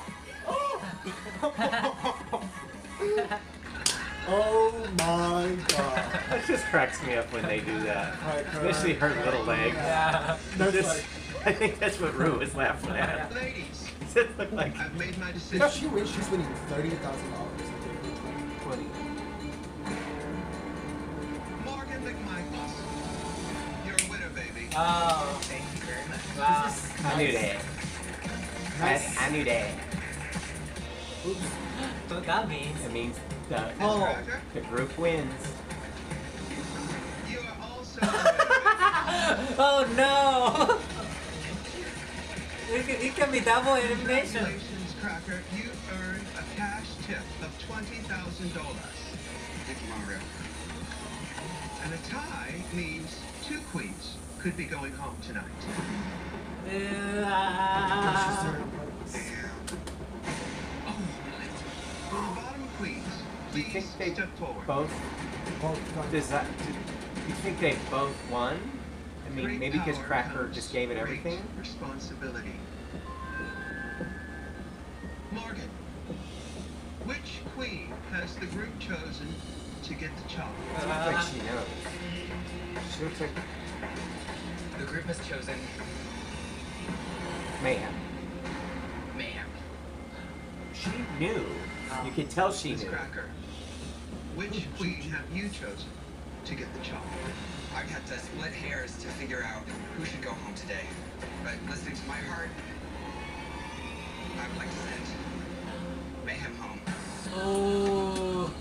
Oh my god. It just cracks me up when they do that. Especially her little legs. Yeah. Just, I think that's what Rue was laughing at. Ladies, It looked like I've made my decision. If she wins, she's winning $30,000. 20. Morgan McMichaels. You're a winner, baby. Oh. Thank you very much. Wow. I knew that. Nice. I knew that. Oops. What that means? It means Oh. the group wins. You are also Oh no! It can be double elimination. Congratulations, Cracker. You earned a cash tip of $20,000. Thank you, Mario. And a tie means 2 queens could be going home tonight. Bottom queens, Do you think they step forward. both? Does that? Do you think they both won? I mean, maybe because Cracker just gave it everything. Responsibility. Morgan, which queen has the group chosen to get the chop? It looks like she knows. She looks like The group has chosen Mayhem. Mayhem. She knew. You could tell she Miss knew. Cracker, which queen have you chosen to get the chop? I've had to split hairs to figure out who should go home today. But listening to my heart, I would like to send Mayhem home. Oh.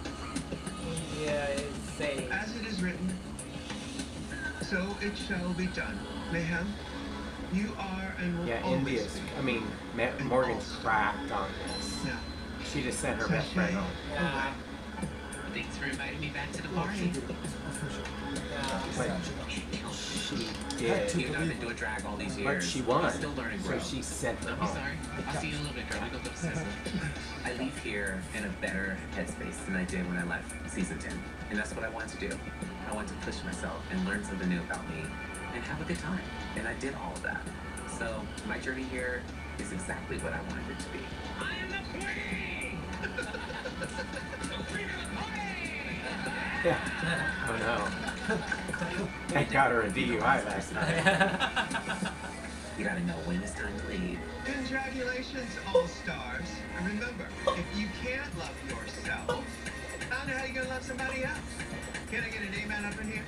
Yeah, it's safe. As it is written, so it shall be done. Mayhem, you are and will Yeah, always India's. be. I mean, Morgan's cracked on this. Yeah. She just sent her best friend home. Yeah. Thanks for inviting me back to the party. But she did. Even though I've been doing drag all these But years, she won. I'm still learning, So bro. she sent her I'm home. sorry. I'll see you in a little bit, girl. We go to the system. I leave here in a better headspace than I did when I left season 10. And that's what I wanted to do. I wanted to push myself and learn something new about me and have a good time. And I did all of that. So my journey here is exactly what I wanted it to be. I am the queen! The queen of the party! Yeah. Oh no. That got her a DUI last night. You gotta know when it's time to leave. Congratulations, all-stars. And remember, if you can't love yourself, I don't know how you're gonna love somebody else. Can I get an amen up in here?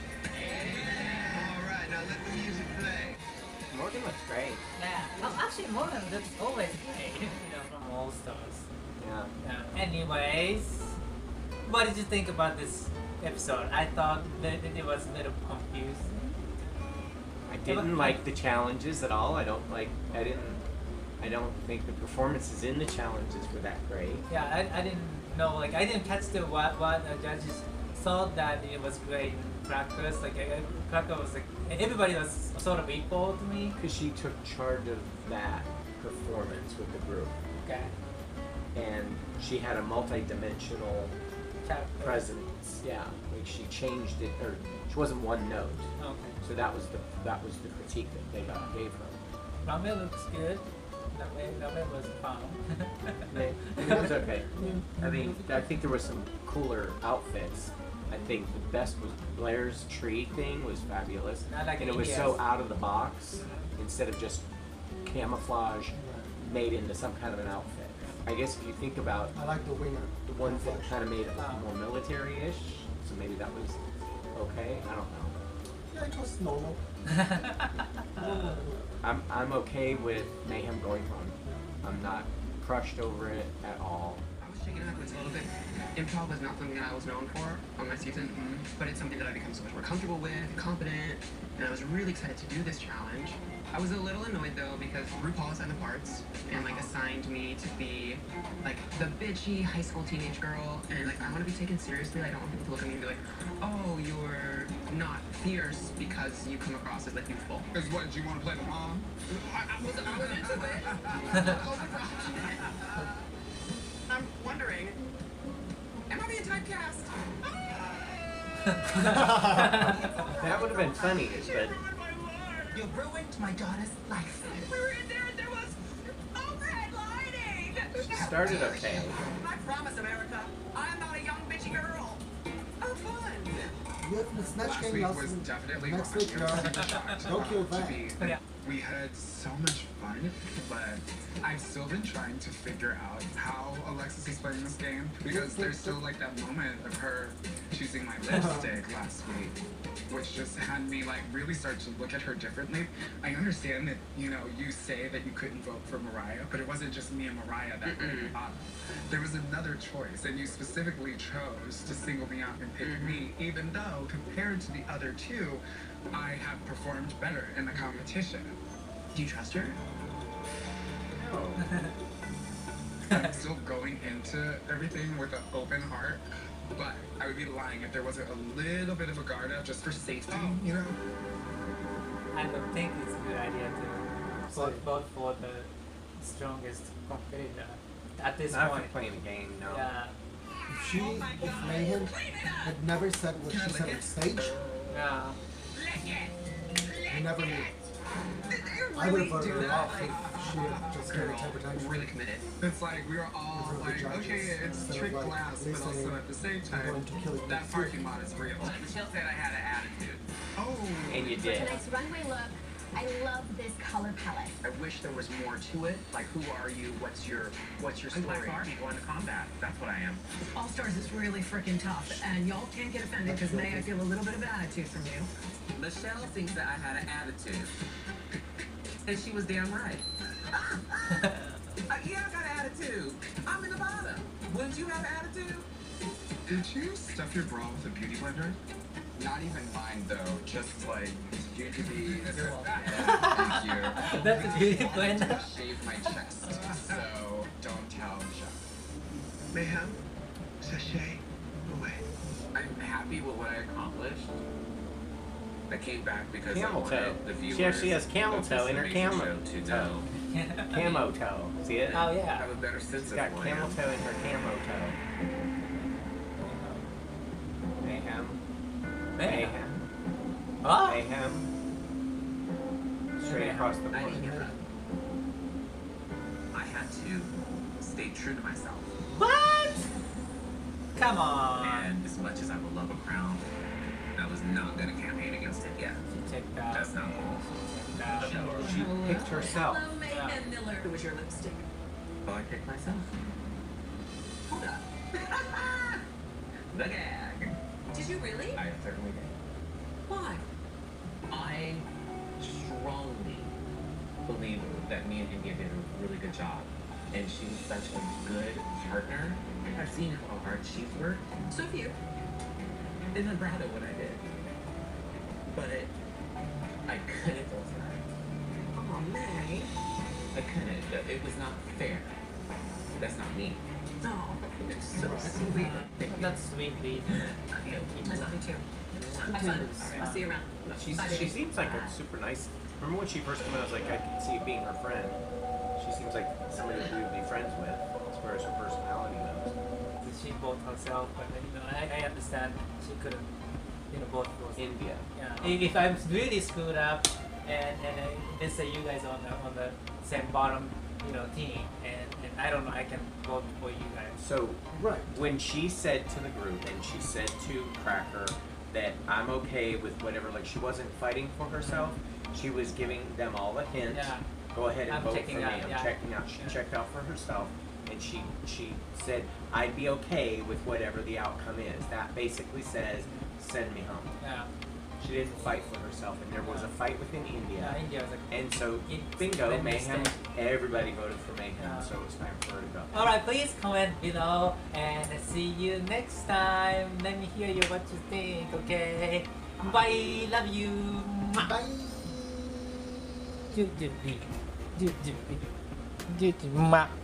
All right, now let the music play. Morgan looks great. Yeah. Well, actually, Morgan looks always great. From All Stars. Yeah. Yeah. Anyways, what did you think about this episode? I thought that it was a little confusing. I didn't like the challenges at all. I don't think the performances in the challenges were that great. Yeah, I didn't know. Like, I didn't catch what the judges thought that it was great. Crackers, like Cracker was like everybody was sort of equal to me. Because she took charge of that performance with the group. Okay. And she had a multi-dimensional presence. Yeah, like she changed it, or she wasn't one note. Okay. So that was the critique that they gave her. Ramen looks good. Ramen was fun. It was okay. I mean, I think there was some cooler outfits. I think the best was Blair's tree thing was fabulous. I like and it was it, so yes. out of the box instead of just camouflage made into some kind of an outfit. I guess if you think about I like the winger. the ones that kind of made it more military-ish, so maybe that was okay. I don't know. Yeah, it was normal. I'm okay with Mayhem going home. I'm not crushed over it at all? I was shaken up a little bit. Improv was not something that I was known for on my season, but it's something that I've become so much more comfortable with, confident, and I was really excited to do this challenge. I was a little annoyed though because RuPaul assigned the parts and like assigned me to be like the bitchy high school teenage girl, and like I want to be taken seriously. I don't want people to look at me and be like, oh, you're not fierce because you come across as like youthful. Because what, did you want to play the mom? I was into it. I'm wondering, am I being typecast? That would have been funny, but You ruined my daughter's life. We were in there and there was overhead lighting. she started okay. I promise, America, I'm not a young bitchy girl. Oh, fun. You have the Snatch Last Game week last was week. definitely Next rocky. week, It was such a shock to don't kill that. Yeah. We had so much fun, but I've still been trying to figure out how Alexis is playing this game because there's still like that moment of her choosing my lipstick last week, which just had me like really start to look at her differently. I understand that, you know, you say that you couldn't vote for Mariah, but it wasn't just me and Mariah that were at the bottom. There was another choice, and you specifically chose to single me out and pick me, even though compared to the other two, I have performed better in the competition. Do you trust her? No. I'm still going into everything with an open heart, but I would be lying if there wasn't a little bit of a guard up just for safety, you know? I don't think it's a good idea to vote for the strongest competitor at this Not point. for playing the game, no. Yeah. If Mayhem had never said what she said on stage, Yeah. you never knew. I would have voted her off if she had just done a temper tantrum. Really committed. It's like we were all like, okay, it's trick glass, but also at the same time, that parking lot is real. Michelle said I had an attitude. Oh. And you For did. tonight's runway look, I love this color palette. I wish there was more to it. Like, who are you? What's your I'm Black story? Barbie going to combat. That's what I am. All Stars is really freaking tough, and y'all can't get offended because May, I feel a little bit of an attitude from you. Michelle thinks that I had an attitude. And she was damn right. Yeah, I got an attitude. I'm in the bottom. Wouldn't you have an attitude? Did you stuff your bra with a beauty blender? Not even mine, though. Just like UGB. Thank you. That's a beauty blender. Shave my chest, so don't tell Michelle. Mayhem, sachet away. I'm happy with what I accomplished. I came back because Camel I toe. wanted the viewers Yeah, she has camel of toe this in her amazing camel show to know. Camo toe. See it? Oh yeah. Have a better sense She's of got who I camel am. toe in her camo toe. Mayhem. Mayhem. Oh. Mayhem. Straight across the I board. didn't get that. I had to stay true to myself. What? Come on. And as much as I would love a crown, I was not going to campaign against it yet. Take that. That's not cool. She picked herself. Hello, Mayhem Miller. Who was your lipstick? Oh, I picked myself. Hold up. The gag. Did you really? I certainly did. Why? I strongly believe that me and India did a really good job. And she was such a good partner. I've seen how hard she's worked. So have you. And I'm proud of what I did. But I couldn't last night. Oh, May. I couldn't. It was not fair. That's not me. No. It's so sweet. That's sweet, Lee. I love you too. Have fun. I'll see you around. Bye, She baby. seems like a super nice. Remember when she first came out? I was like, I could see it being her friend. She seems like somebody that we would be friends with, as far as her personality goes. She voted herself, but I understand she couldn't, vote for India. Yeah. If I'm really screwed up, and let's say you guys on the same bottom, team, and I don't know, I can vote for you guys. So when she said to the group, and she said to Cracker that I'm okay with whatever, like she wasn't fighting for herself, she was giving them all a hint. Yeah. Go ahead and I'm vote for checking me. out, I'm yeah. checking out. She checked out for herself, and she said I'd be okay with whatever the outcome is. That basically says send me home. Yeah. She didn't fight for herself, and there was a fight within India. Yeah, India was like, And so, it- bingo, made Mayhem, mistake. everybody voted for Mayhem, Yeah. so it was time for her to go. Alright, please comment below and see you next time. Let me hear you what you think, okay? Bye, love you. Bye. Do, do, do, do, do, do, do, do,